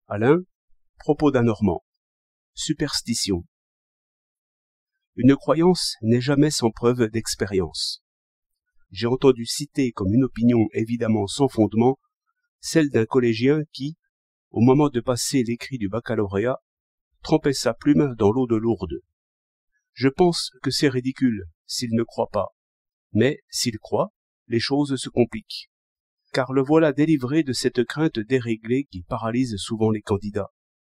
Alain, propos d'un Normand. Superstition. Une croyance n'est jamais sans preuve d'expérience. J'ai entendu citer comme une opinion évidemment sans fondement celle d'un collégien qui, au moment de passer l'écrit du baccalauréat, trempait sa plume dans l'eau de Lourdes. Je pense que c'est ridicule s'il ne croit pas, mais s'il croit, les choses se compliquent. Car le voilà délivré de cette crainte déréglée qui paralyse souvent les candidats.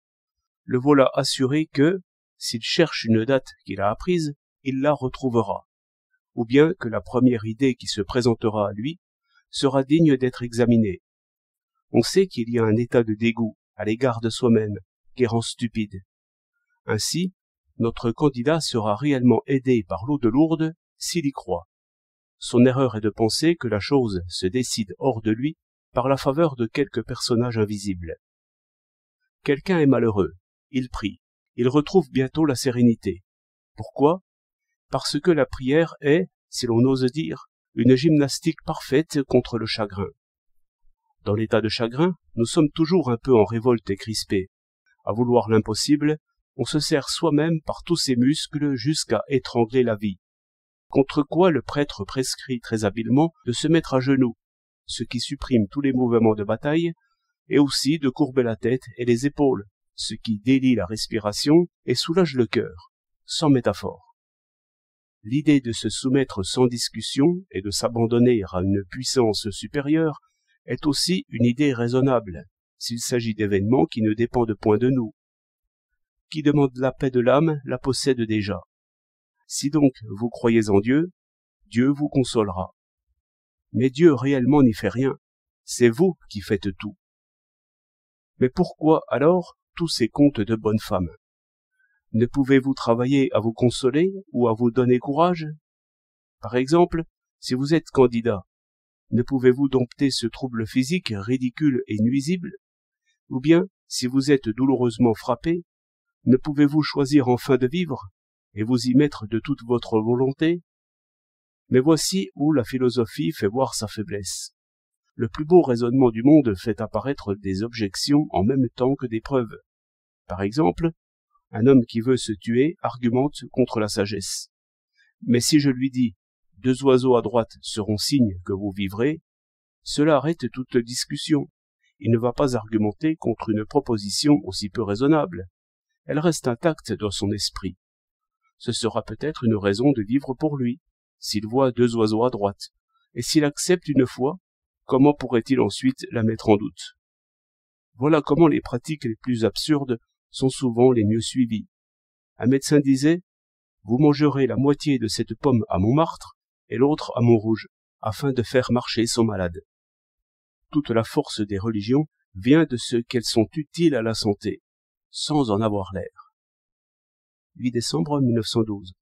Le voilà assuré que, s'il cherche une date qu'il a apprise, il la retrouvera, ou bien que la première idée qui se présentera à lui sera digne d'être examinée. On sait qu'il y a un état de dégoût à l'égard de soi-même qui rend stupide. Ainsi, notre candidat sera réellement aidé par l'eau de Lourdes s'il y croit. Son erreur est de penser que la chose se décide hors de lui par la faveur de quelque personnage invisible. Quelqu'un est malheureux, il prie, il retrouve bientôt la sérénité. Pourquoi? Parce que la prière est, si l'on ose dire, une gymnastique parfaite contre le chagrin. Dans l'état de chagrin, nous sommes toujours un peu en révolte et crispés. À vouloir l'impossible, on se serre soi-même par tous ses muscles jusqu'à étrangler la vie. Contre quoi le prêtre prescrit très habilement de se mettre à genoux, ce qui supprime tous les mouvements de bataille, et aussi de courber la tête et les épaules, ce qui délie la respiration et soulage le cœur, sans métaphore. L'idée de se soumettre sans discussion et de s'abandonner à une puissance supérieure est aussi une idée raisonnable, s'il s'agit d'événements qui ne dépendent point de nous. Qui demande la paix de l'âme la possède déjà. Si donc vous croyez en Dieu, Dieu vous consolera. Mais Dieu réellement n'y fait rien, c'est vous qui faites tout. Mais pourquoi alors tous ces contes de bonnes femmes? Ne pouvez-vous travailler à vous consoler ou à vous donner courage? Par exemple, si vous êtes candidat, ne pouvez-vous dompter ce trouble physique ridicule et nuisible? Ou bien, si vous êtes douloureusement frappé, ne pouvez-vous choisir enfin de vivre et vous y mettre de toute votre volonté? Mais voici où la philosophie fait voir sa faiblesse. Le plus beau raisonnement du monde fait apparaître des objections en même temps que des preuves. Par exemple, un homme qui veut se tuer argumente contre la sagesse. Mais si je lui dis « 2 oiseaux à droite seront signe que vous vivrez », cela arrête toute discussion. Il ne va pas argumenter contre une proposition aussi peu raisonnable. Elle reste intacte dans son esprit. Ce sera peut-être une raison de vivre pour lui, s'il voit 2 oiseaux à droite, et s'il accepte une fois, comment pourrait-il ensuite la mettre en doute? Voilà comment les pratiques les plus absurdes sont souvent les mieux suivies. Un médecin disait « Vous mangerez la moitié de cette pomme à Montmartre et l'autre à Montrouge, afin de faire marcher son malade. » Toute la force des religions vient de ce qu'elles sont utiles à la santé, sans en avoir l'air. 8 décembre 1912.